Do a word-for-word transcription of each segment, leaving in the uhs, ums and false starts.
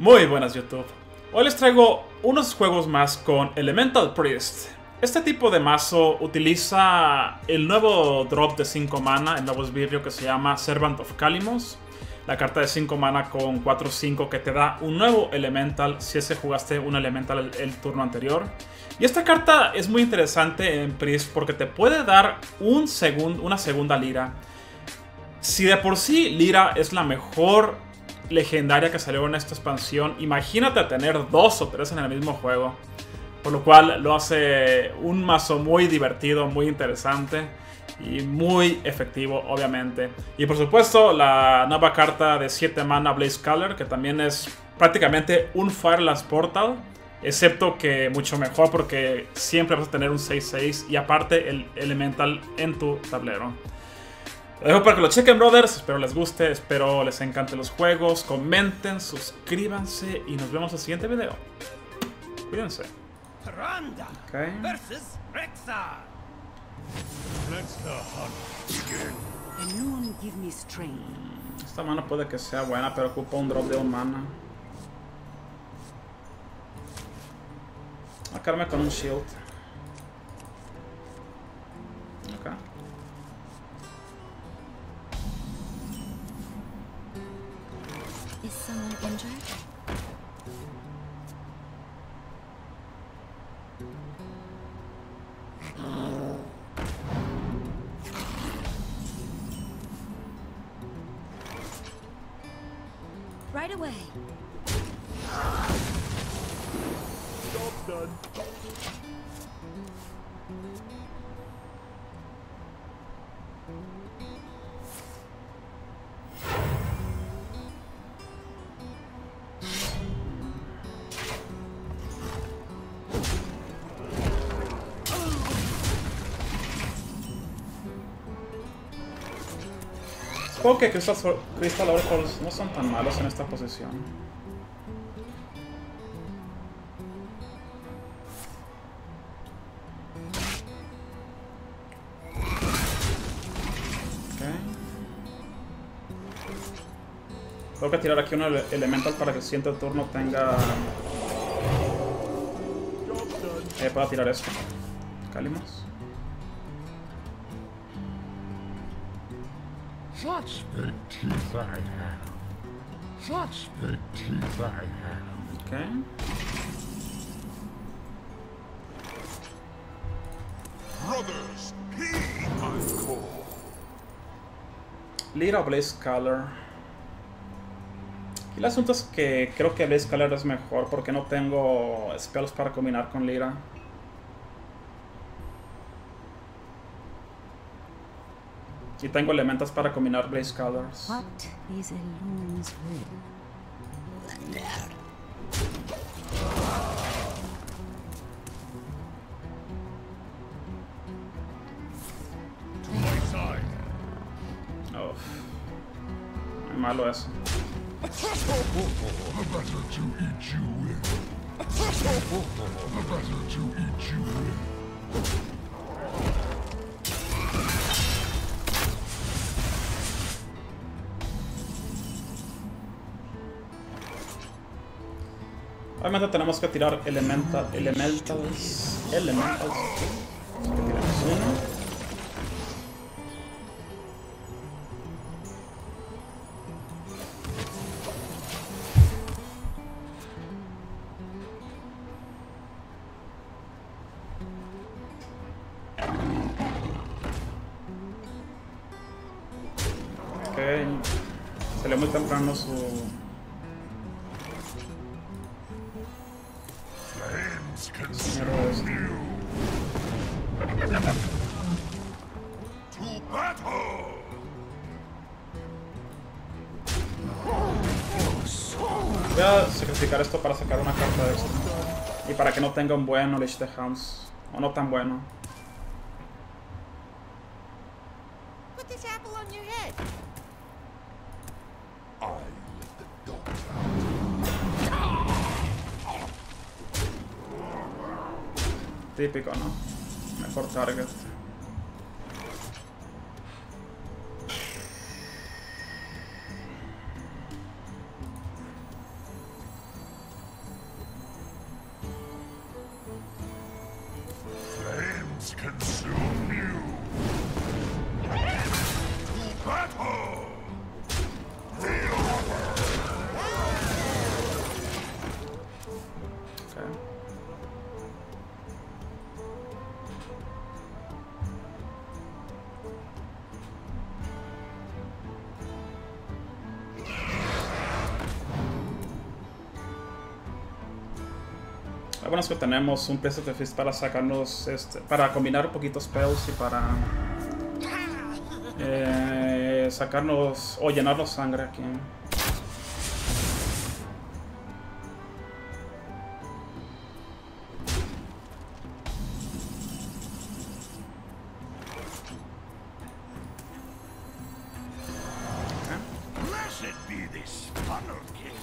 Muy buenas YouTube. Hoy les traigo unos juegos más con Elemental Priest. Este tipo de mazo utiliza el nuevo drop de cinco mana, el nuevo esbirro que se llama Servant of Kalimos. La carta de cinco mana con cuatro cinco que te da un nuevo Elemental si es que jugaste un Elemental el, el turno anterior. Y esta carta es muy interesante en Priest porque te puede dar un segun, una segunda Lira. Si de por sí Lira es la mejor legendaria que salió en esta expansión, imagínate tener dos o tres en el mismo juego. Por lo cual lo hace un mazo muy divertido, muy interesante y muy efectivo, obviamente. Y por supuesto, la nueva carta de siete mana Blazecaller, que también es prácticamente un Fireless Portal, excepto que mucho mejor porque siempre vas a tener un seis seis y aparte el Elemental en tu tablero. Lo dejo para que lo chequen, brothers. Espero les guste, espero les encanten los juegos. Comenten, suscríbanse y nos vemos en el siguiente video. Cuídense. Okay. Versus Rexxar. Let's the hunt begin. The noon give me strength. Esta mana puede que sea buena, pero ocupa un drop de un mana. Voy a quedarme con un shield. Okay. Is someone injured? Right away. Job's done. Supongo que Crystal, Crystal Oracles no son tan malos en esta posición. Okay. Tengo que tirar aquí un ele Elemental para que el siguiente turno tenga... Eh, puedo tirar esto. Kalimos. Such big teeth I have. Such big teeth I have. Okay. Brothers, heed my call. Lira o Blazecaller. Y el asunto es que creo que Blazecaller es mejor porque no tengo spells para combinar con Lira. Y tengo elementos para combinar Blazecallers. What is a loon's will? To my side. Oh. Muy malo eso. A better to eat you with. A better to eat you with. Obviamente tenemos que tirar elemental, elementals, elementals. Así que tiramos uno. Ok, salió muy temprano su... Consume you. To battle. Voy a sacrificar esto para sacar una carta extra. Y para que no tenga un buen Knowledge de Hounds. O no tan bueno. Put this apple on your head. I let the dogs Típico, ¿no? Mejor target. Lo bueno es que tenemos un Priest of the Fist para sacarnos, este, para combinar un poquito spells y para eh, sacarnos o llenarnos sangre aquí. Blessed be this funnel cake.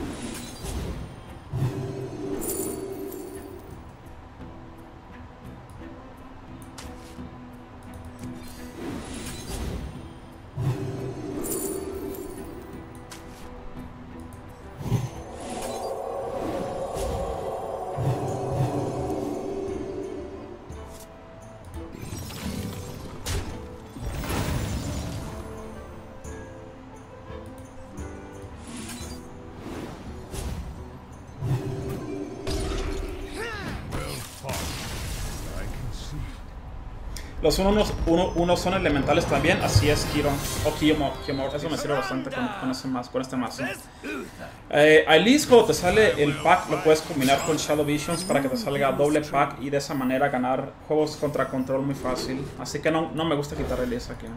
Los unos, uno, unos son elementales también, así es Kiron o Kiyomor. Eso me sirve bastante con, con, ese más, con este mazo. Eh, a Elise, cuando te sale el pack, lo puedes combinar con Shadow Visions para que te salga doble pack y de esa manera ganar juegos contra control muy fácil. Así que no, no me gusta quitar a Elise aquí.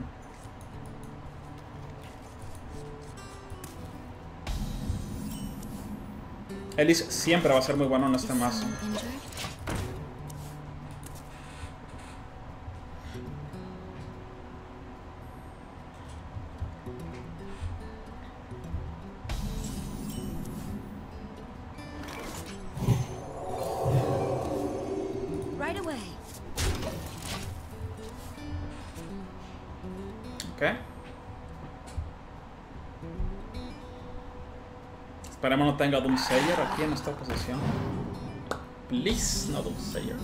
Elise siempre va a ser muy bueno en este mazo. Esperemos no tenga Doomsayer aquí en esta posición. Please, no Doomsayer.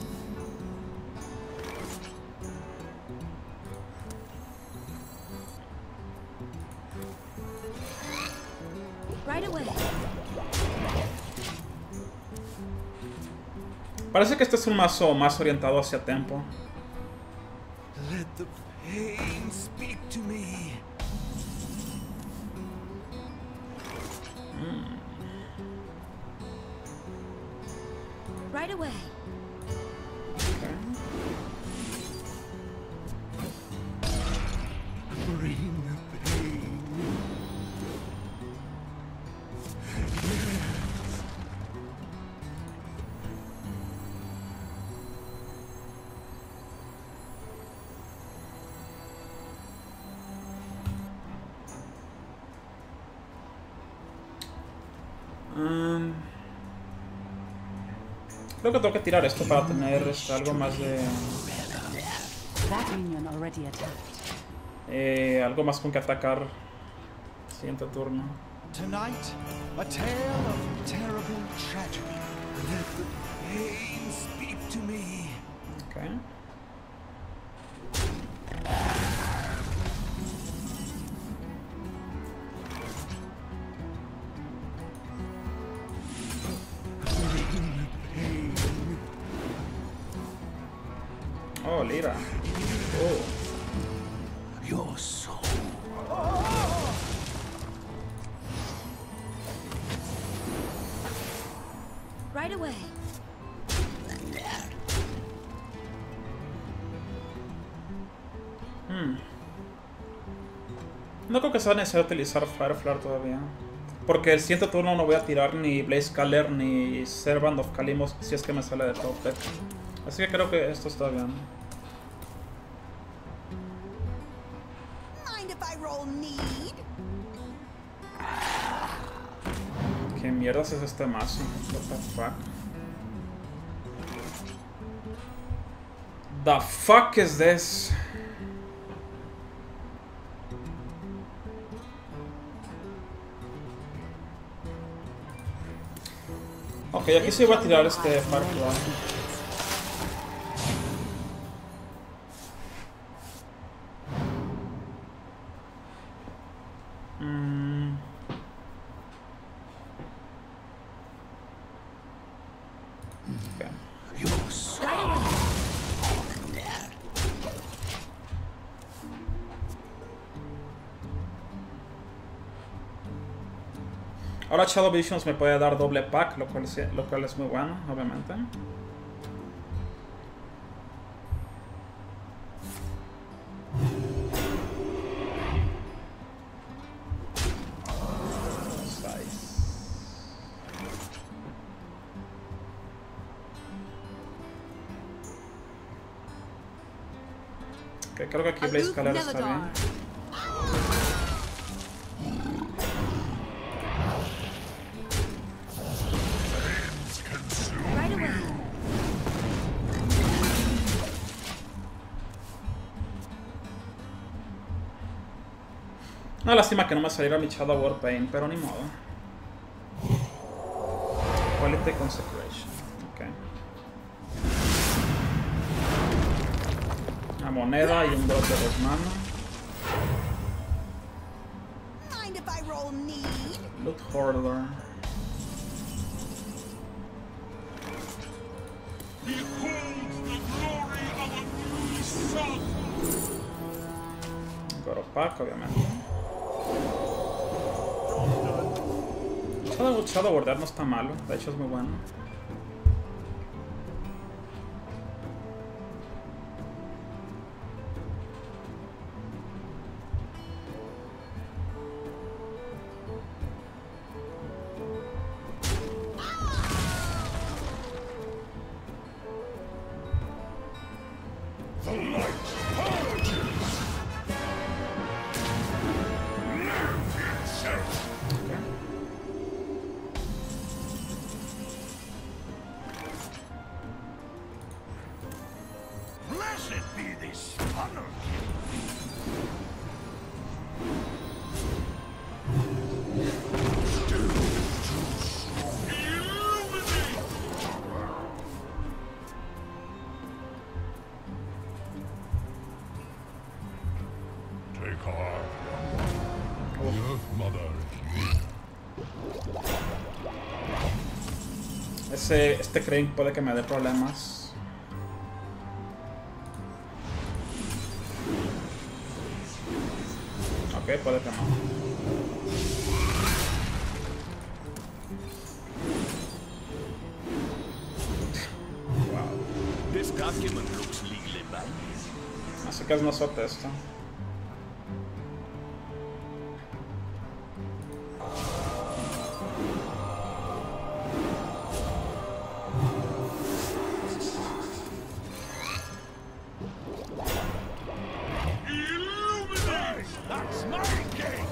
Right away. Parece que este es un mazo más orientado hacia tempo. Let the pain speak to me. Mm. Right away. Okay. Bring the pain. Um, creo que tengo que tirar esto para tener este, algo más de... That minion already attacked. Eh, algo más con que atacar. Siguiente turno. Tonight, a tale of terrible tragedy. Let the pain speak to me. Okay. Oh, Lira. Oh. Your soul. Right away. Hmm. No creo que sea necesario utilizar Fireflare todavía. Porque el siguiente turno no voy a tirar ni Blaze Caller ni Servant of Kalimos si es que me sale de top deck. Así que creo que esto está bien. Mind if I roll need? ¿Qué mierdas es este mazo? What the fuck? The fuck is this? Ok, aquí sí voy a tirar este Firefly. Mm. Okay. Your soul. Ahora Shadow Visions me puede dar doble pack, lo cual, es, lo cual es muy bueno, obviamente. Okay, creo que aquí Blaze Scalar está bien. Right away. Una lástima que no me saliera mi Shadow Warpaint, pero ni modo. Quality Consecration. Ok. Una moneda y un drop de dos manos. Mind if I roll need? Loot Hoarder. Goro Pack, obviamente. Shadow, Shadow Border no está malo, de hecho es muy bueno. Blessed be this funnel. Take heart. The Earth Mother is Ese, este Crane puede que me dé problemas. Ok, puede que no. Wow. This document looks legally binding. Así que es una suerte esto. That's my game.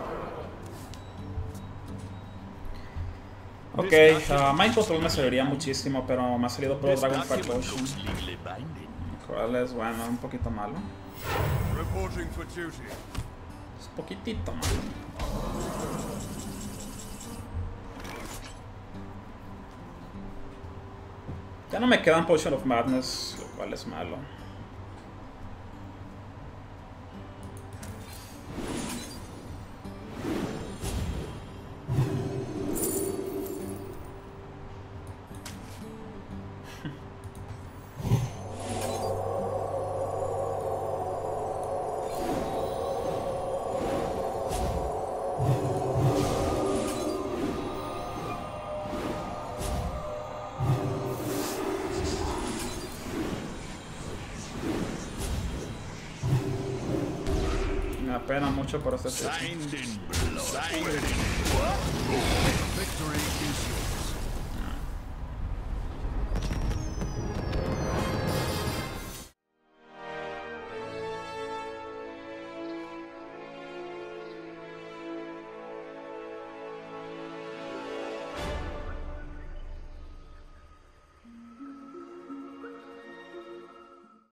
Ok, uh, Mind Control me serviría muchísimo, pero me ha salido Pro This Dragon Fight document Potion, looks legally binding. lo cual es bueno, un poquito malo. Reporting for duty. Es poquitito malo. Ya no me quedan Potion of Madness, lo cual es malo. Me apena mucho por este tipo. Signed in blood. Signed in blood. Victory is yours.